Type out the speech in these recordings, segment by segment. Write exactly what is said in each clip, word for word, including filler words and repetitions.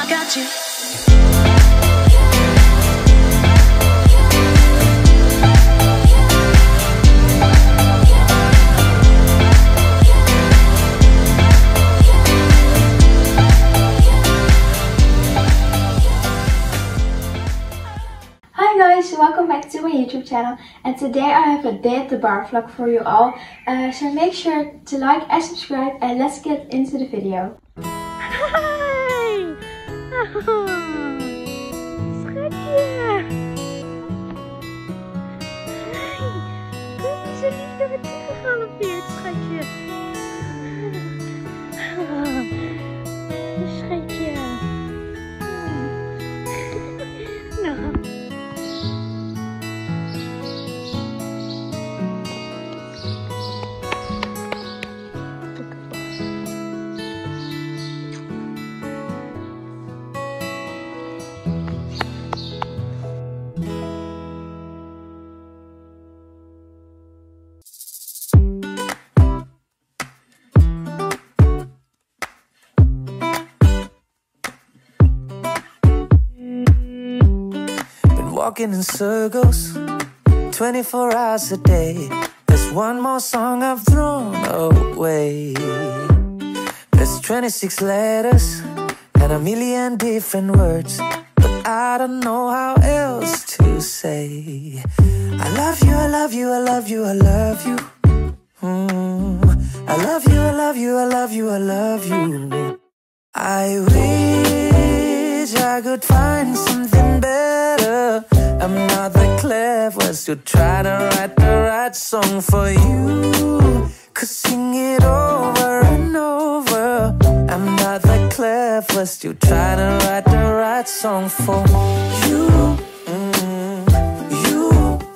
I got you. Hi guys, welcome back to my YouTube channel, and today I have a day at the bar vlog for you all. Uh, so make sure to like and subscribe, and let's get into the video. Hi! Oh, schatje! Hey, kom eens even naar me toe gegalopeerd, schatje. Oh, schatje. Nou. Walking in circles, twenty-four hours a day. There's one more song I've thrown away. There's twenty-six letters and a million different words, but I don't know how else to say. I love you, I love you, I love you, I love you. Mm. I love you, I love you, I love you, I love you. I wish I could find something better. I'm not that clever, still trying to write the right song for you. Could sing it over and over. I'm not that clever, still trying to write the right song for you. Mm, you,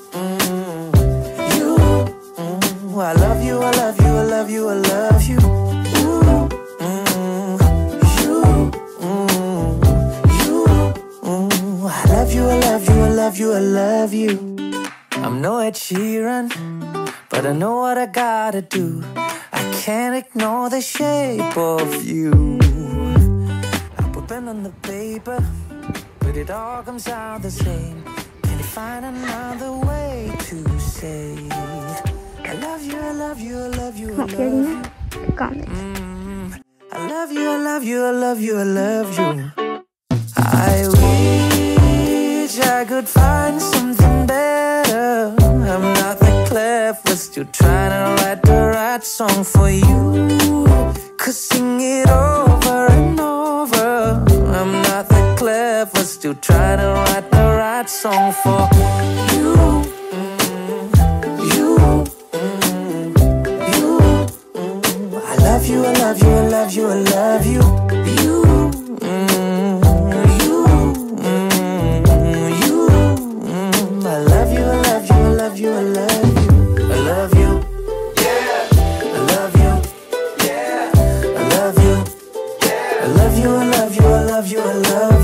mm, you. Mm, I love you, I love you, I love you, I love you. Ooh, mm, you, mm, you. Mm, I love you, I love you, I love you, I love you. I'm no Ed Sheeran, but I know what I gotta do. I can't ignore the shape of you. I put pen on the paper, but it all comes out the same. Can you find another way to say I love you, I love you, I love you, I love you. Mm, I love you, I love you, I love you, I love you. I wish I could find something better. I'm not that clever, still trying to write the right song for you. Could sing it over and over. I'm not that clever, still trying to write the right song for you. Mm, you, mm, you. Mm, I love you, I love you, I love you, I love you. You. You, I love you, I love you, yeah. I love you, yeah. I love you, yeah. I love you, I love you, I love you, I love you.